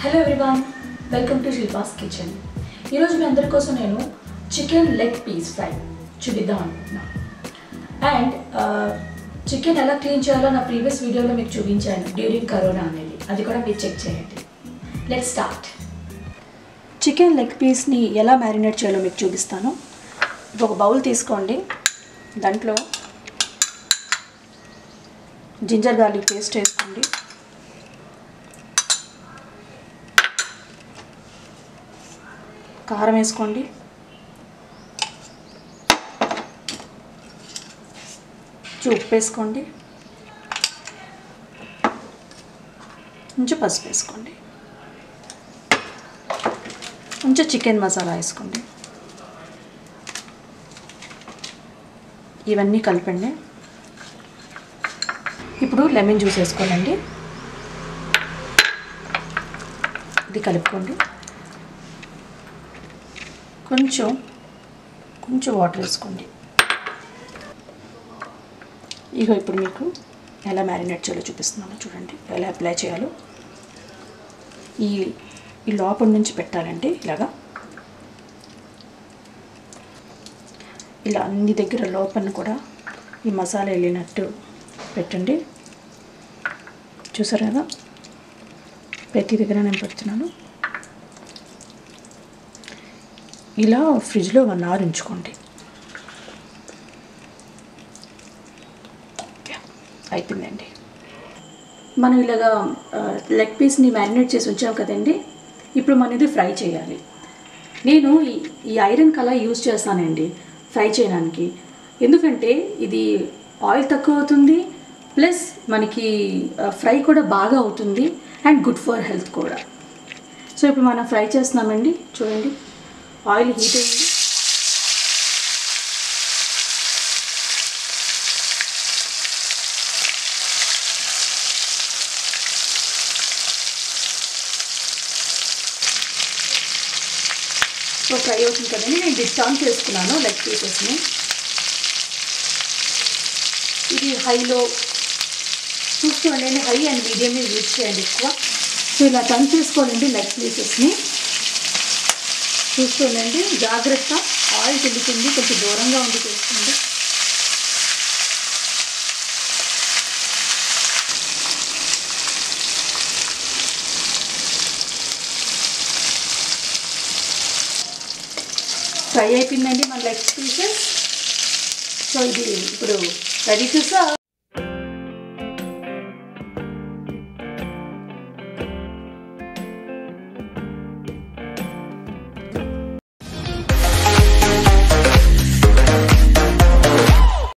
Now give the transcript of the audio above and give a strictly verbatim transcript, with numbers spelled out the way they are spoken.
Hello everyone, welcome to Shilpa's kitchen. ఈరోజు మీ అందరి కోసం నేను చికెన్ లెగ్ పీస్ ఫ్రై చూపిద్దాం అనుకుంటున్నాను. అండ్ చికెన్ ఎలా క్లీన్ చేయాలో నా ప్రీవియస్ వీడియోలో మీకు చూపించాను డ్యూరింగ్ కరోనా అనేది, అది కూడా మీరు చెక్ చేయండి. Let's start. చికెన్ లెగ్ పీస్ని ఎలా మ్యారినేట్ చేయాలో మీకు చూపిస్తాను. ఒక బౌల్ తీసుకోండి, దాంట్లో జింజర్ గార్లిక్ పేస్ట్ వేసుకోండి, కారం వేసుకోండి, ఉప్పు వేసుకోండి, కొంచెం పసుపు వేసుకోండి, కొంచెం చికెన్ మసాలా వేసుకోండి. ఇవన్నీ కలపండి. ఇప్పుడు లెమన్ జ్యూస్ వేసుకోండి, ఇది కలుపుకోండి. కొంచెం కొంచెం వాటర్ వేసుకోండి. ఇగో ఇప్పుడు మీకు ఎలా మ్యారినేట్ చేయాలో చూపిస్తున్నాను, చూడండి ఎలా అప్లై చేయాలో. ఈ ఈ లోపల నుంచి పెట్టాలండి, ఇలాగా ఇలా అన్ని దగ్గర లోపల కూడా ఈ మసాలా వెళ్ళినట్టు పెట్టండి. చూసారు కదా, ప్రతి దగ్గర నేను పెడుతున్నాను. ఇలా ఫ్రిడ్జ్లో వన్ అవర్ ఉంచుకోండి. అయిపోయిందండి. మనం ఇలాగా లెగ్ పీస్ని మ్యారినేట్ చేసి ఉంచాం కదండి, ఇప్పుడు మనం ఇది ఫ్రై చేయాలి. నేను ఈ ఐరన్ కళాయి యూజ్ చేస్తానండి ఫ్రై చేయడానికి, ఎందుకంటే ఇది ఆయిల్ తక్కువ అవుతుంది, ప్లస్ మనకి ఫ్రై కూడా బాగా అవుతుంది అండ్ గుడ్ ఫర్ హెల్త్ కూడా. సో ఇప్పుడు మనం ఫ్రై చేస్తున్నామండి, చూడండి ఆయిల్ హీట్ అయింది. సో ఫ్రై అవుతుంది కదండి, నేను డిష్ ఆన్ చేసుకున్నాను లెగ్ పీసెస్ని. ఇది హైలో చూసుకోండి, హై అండ్ మీడియంని యూజ్ చేయండి ఎక్కువ. సో ఇలా టర్న్ చేసుకోవాలండి లెగ్ పీసెస్ని. చూసుకోండి, జాగ్రత్త, ఆయిల్ తిరుగుతుంది, కొంచెం దూరంగా ఉండి చేసుకోండి. ఫ్రై అయిపోయిందండి మన లెగ్ పీసెస్. సో ఇది ఇప్పుడు రెడీ టు సర్వ్.